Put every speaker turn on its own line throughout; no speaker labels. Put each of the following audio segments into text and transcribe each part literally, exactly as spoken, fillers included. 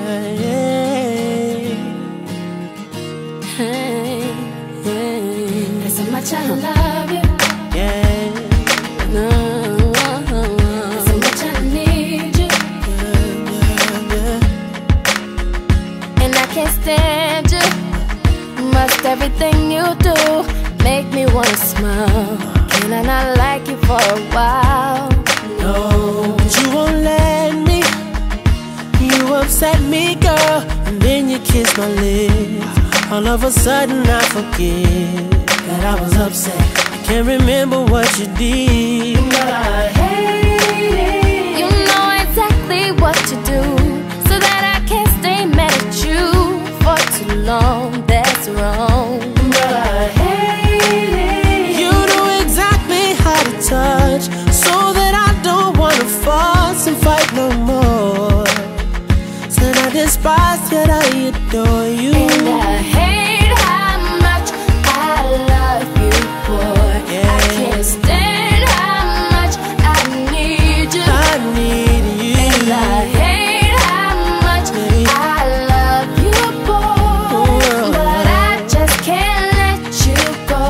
Hey,
hey, hey. There's so much I love you.
Yeah.
No. There's so much I need you.
Yeah, yeah, yeah.
And I can't stand you. Must everything you do make me wanna smile. Can I not like you for a while?
No, but you won't let me. You upset me, girl, and then you kiss my lips. All of a sudden I forget that I was upset. I can't remember what you did, but I hate it.
You know exactly what to do, so that I can't stay mad at you for too long. That's wrong,
but I hate it. You know exactly how to touch, so that I don't wanna fuss and fight no more. Said I despise, yet I adore you.
And I hate how much I love you, boy.
Yeah.
I can't stand how much I need you.
I need you.
And I hate how much I love you, boy. But I just can't let you go.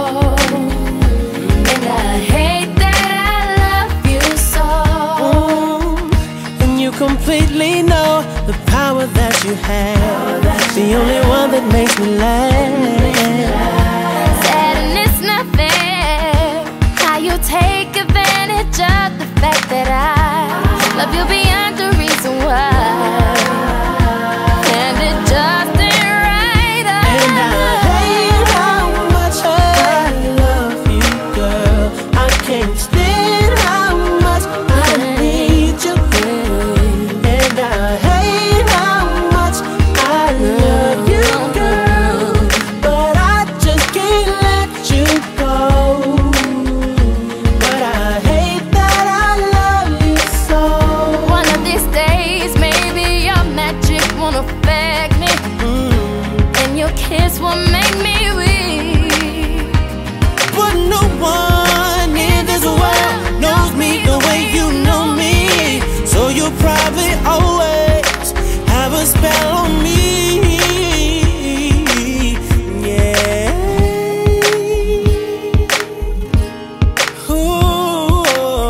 And I hate that I love you so.
Mm, and you completely know the power that you have, the only one that makes me laugh.
Said and it's not fair how you take advantage of the fact that I love you beyond the reason why. And it just ain't right.
And I hate how much I love you, girl. I can't stand how much I need you. And I hate how much I love you, girl, but I just can't let you go. But I hate that I love you so.
One of these days, maybe your magic won't affect me,
Mm.
and your kiss will make me weak.
But no one in this world knows me the way you know me, so you'll probably always have a spell on me. Yeah. Ooh.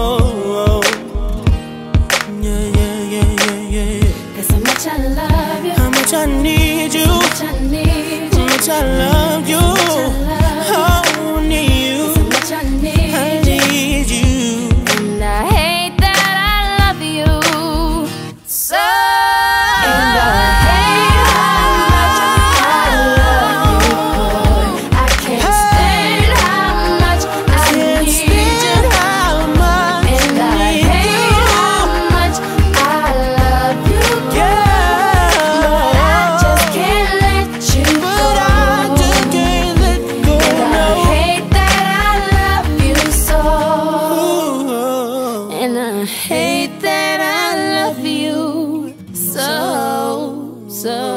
Yeah, yeah, yeah, yeah, yeah.
There's so much I love you,
How much I need you,
so much I need
how
you,
much I love you. Oh, I need you.
so much I
I
need you.
need you.
And I hate that I love you so. And I hate how much I love you, boy. I can't stand how much I
Can't
need you.
stand how much
And I
I need
hate how
you.
much I love you,
Yeah.
but I just can't let you
But
go.
I just can't let go,
And I
no.
hate that I love you so.
Ooh.
And I hate that I love you so, so.